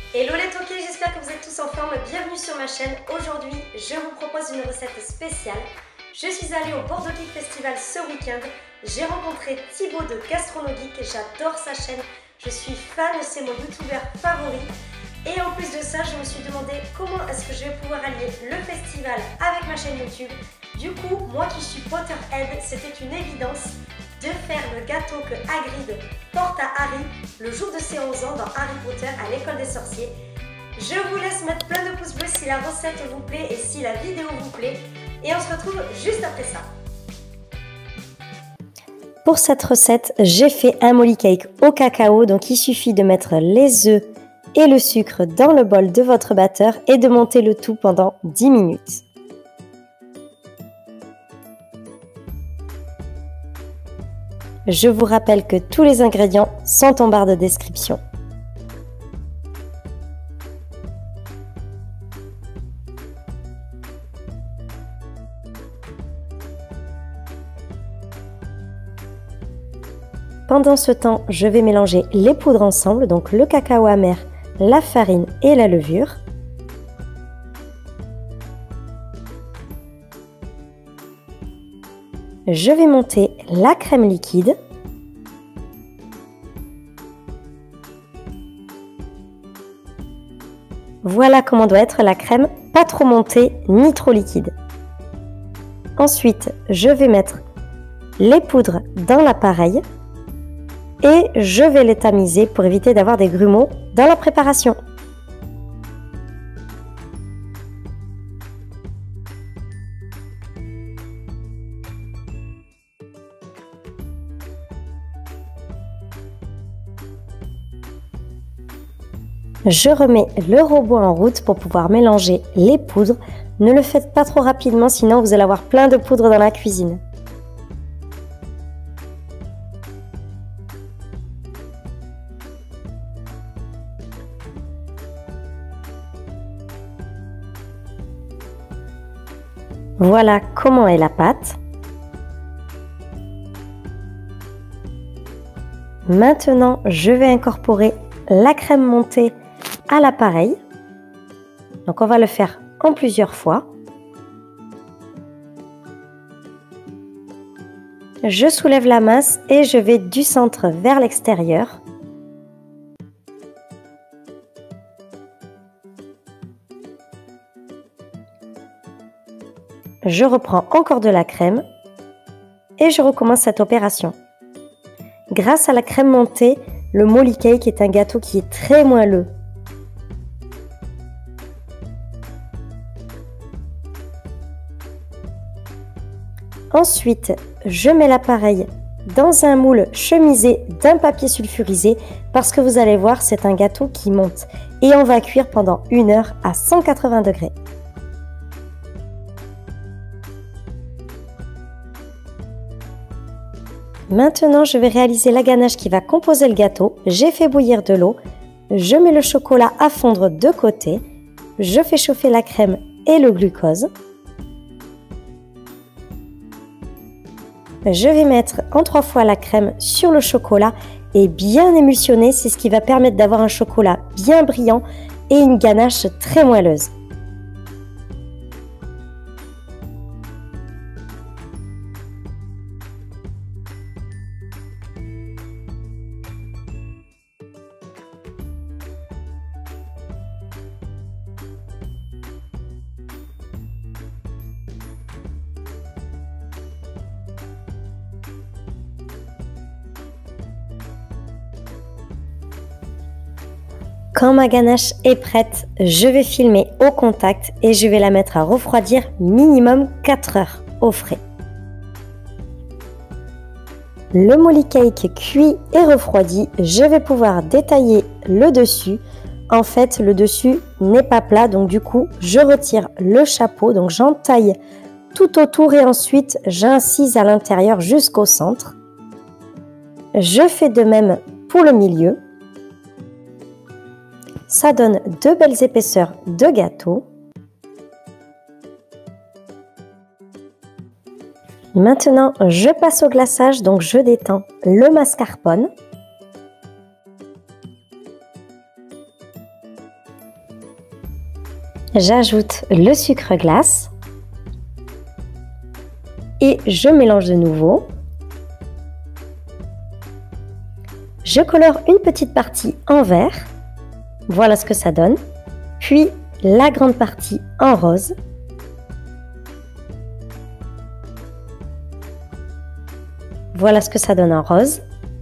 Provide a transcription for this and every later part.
Hello les toqués, j'espère que vous êtes tous en forme. Bienvenue sur ma chaîne. Aujourd'hui, je vous propose une recette spéciale. Je suis allée au Bordeaux Geek Festival ce week-end. J'ai rencontré Thibaut de Gastronogeek. J'adore sa chaîne. Je suis fan, c'est mon youtubeur favori. Et en plus de ça, je me suis demandé comment est-ce que je vais pouvoir allier le festival avec ma chaîne YouTube. Du coup, moi qui suis Potterhead, c'était une évidence de faire le gâteau que Hagrid porte à Harry le jour de ses 11 ans dans Harry Potter à l'école des sorciers. Je vous laisse mettre plein de pouces bleus si la recette vous plaît et si la vidéo vous plaît. Et on se retrouve juste après ça. Pour cette recette, j'ai fait un molly cake au cacao. Donc il suffit de mettre les œufs et le sucre dans le bol de votre batteur et de monter le tout pendant 10 minutes. Je vous rappelle que tous les ingrédients sont en barre de description. Pendant ce temps, je vais mélanger les poudres ensemble, donc le cacao amer, la farine et la levure. Je vais monter la crème liquide. Voilà comment doit être la crème, pas trop montée ni trop liquide. Ensuite, je vais mettre les poudres dans l'appareil et je vais les tamiser pour éviter d'avoir des grumeaux dans la préparation. Je remets le robot en route pour pouvoir mélanger les poudres. Ne le faites pas trop rapidement, sinon vous allez avoir plein de poudre dans la cuisine. Voilà comment est la pâte. Maintenant, je vais incorporer la crème montée à l'appareil. Donc on va le faire en plusieurs fois. Je soulève la masse et je vais du centre vers l'extérieur. Je reprends encore de la crème et je recommence cette opération. Grâce à la crème montée, le molly cake est un gâteau qui est très moelleux. Ensuite, je mets l'appareil dans un moule chemisé d'un papier sulfurisé parce que vous allez voir, c'est un gâteau qui monte. Et on va cuire pendant 1 heure à 180 degrés. Maintenant, je vais réaliser la ganache qui va composer le gâteau. J'ai fait bouillir de l'eau. Je mets le chocolat à fondre de côté. Je fais chauffer la crème et le glucose. Je vais mettre en 3 fois la crème sur le chocolat et bien émulsionner. C'est ce qui va permettre d'avoir un chocolat bien brillant et une ganache très moelleuse. Quand ma ganache est prête, je vais filmer au contact et je vais la mettre à refroidir minimum 4 heures au frais. Le molly cake cuit et refroidi, je vais pouvoir détailler le dessus. En fait, le dessus n'est pas plat, donc du coup, je retire le chapeau, donc j'entaille tout autour et ensuite j'incise à l'intérieur jusqu'au centre. Je fais de même pour le milieu. Ça donne 2 belles épaisseurs de gâteau. Maintenant, je passe au glaçage, donc je détends le mascarpone. J'ajoute le sucre glace et je mélange de nouveau. Je colore une petite partie en vert. Voilà ce que ça donne. Puis la grande partie en rose. Voilà ce que ça donne en rose.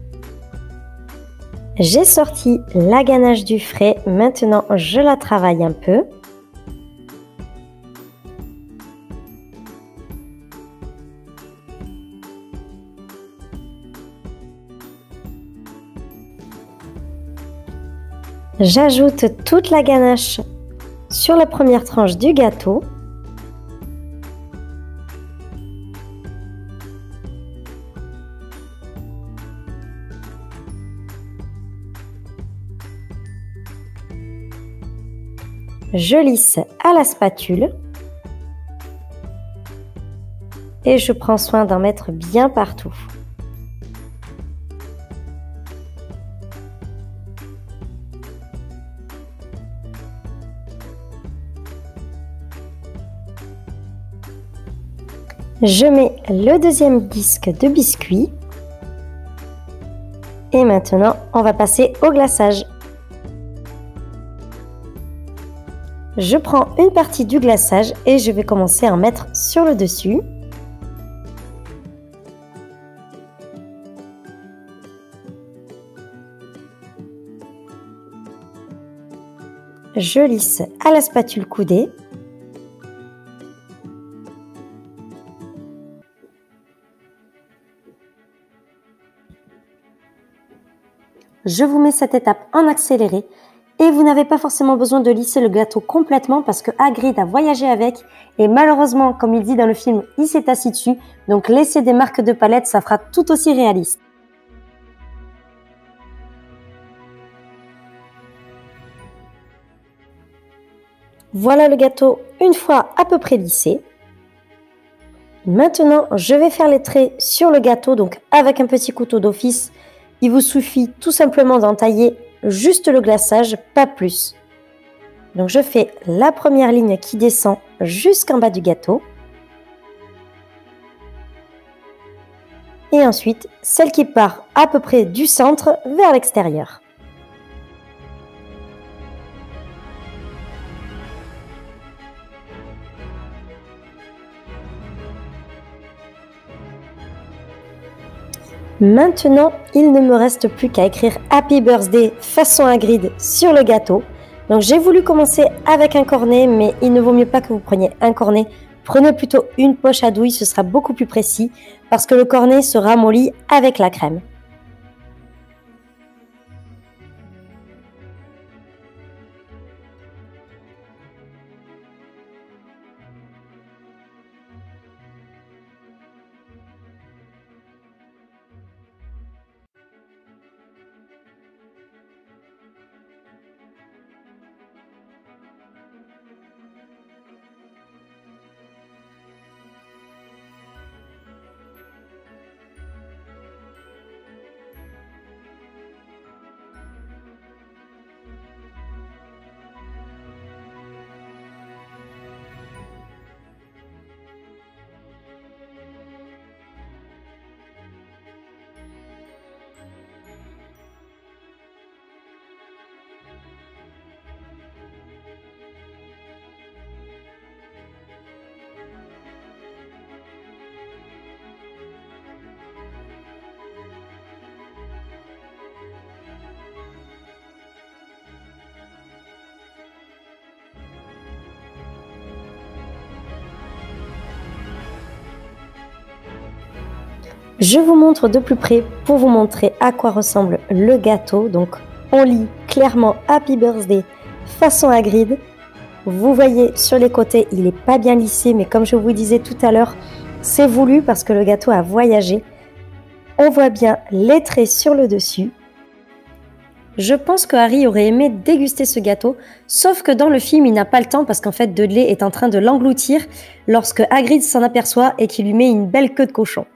J'ai sorti la ganache du frais. Maintenant, je la travaille un peu. J'ajoute toute la ganache sur la première tranche du gâteau. Je lisse à la spatule et je prends soin d'en mettre bien partout. Je mets le deuxième disque de biscuit et maintenant on va passer au glaçage. Je prends une partie du glaçage et je vais commencer à en mettre sur le dessus. Je lisse à la spatule coudée. Je vous mets cette étape en accéléré et vous n'avez pas forcément besoin de lisser le gâteau complètement parce que Hagrid a voyagé avec et malheureusement, comme il dit dans le film, il s'est assis dessus. Donc laisser des marques de palette, ça fera tout aussi réaliste. Voilà le gâteau une fois à peu près lissé. Maintenant, je vais faire les traits sur le gâteau, donc avec un petit couteau d'office. Il vous suffit tout simplement d'entailler juste le glaçage, pas plus. Donc je fais la première ligne qui descend jusqu'en bas du gâteau. Et ensuite, celle qui part à peu près du centre vers l'extérieur. Maintenant, il ne me reste plus qu'à écrire Happy Birthday façon Hagrid sur le gâteau. Donc j'ai voulu commencer avec un cornet, mais il ne vaut mieux pas que vous preniez un cornet. Prenez plutôt une poche à douille, ce sera beaucoup plus précis parce que le cornet se ramollit avec la crème. Je vous montre de plus près pour vous montrer à quoi ressemble le gâteau. Donc on lit clairement Happy Birthday façon Hagrid. Vous voyez sur les côtés, il n'est pas bien lissé, mais comme je vous disais tout à l'heure, c'est voulu parce que le gâteau a voyagé. On voit bien les traits sur le dessus. Je pense que Harry aurait aimé déguster ce gâteau, sauf que dans le film, il n'a pas le temps parce qu'en fait, Dudley est en train de l'engloutir lorsque Hagrid s'en aperçoit et qu'il lui met une belle queue de cochon.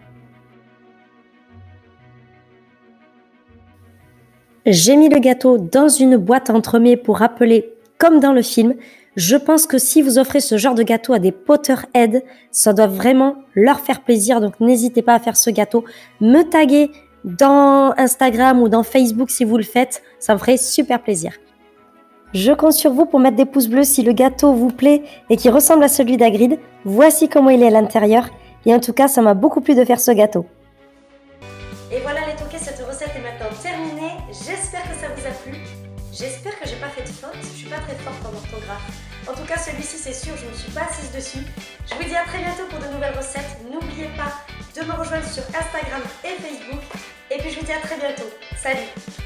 J'ai mis le gâteau dans une boîte à entremets pour rappeler, comme dans le film. Je pense que si vous offrez ce genre de gâteau à des Potterheads, ça doit vraiment leur faire plaisir. Donc n'hésitez pas à faire ce gâteau. Me taguer dans Instagram ou dans Facebook si vous le faites, ça me ferait super plaisir. Je compte sur vous pour mettre des pouces bleus si le gâteau vous plaît et qu'il ressemble à celui d'Hagrid. Voici comment il est à l'intérieur. Et en tout cas, ça m'a beaucoup plu de faire ce gâteau. Et voilà les toqués, cette recette est maintenant terminée. J'espère que ça vous a plu. J'espère que j'ai pas fait de faute. Je suis pas très forte en orthographe. En tout cas, celui-ci, c'est sûr, je ne me suis pas assise dessus. Je vous dis à très bientôt pour de nouvelles recettes. N'oubliez pas de me rejoindre sur Instagram et Facebook. Et puis, je vous dis à très bientôt. Salut!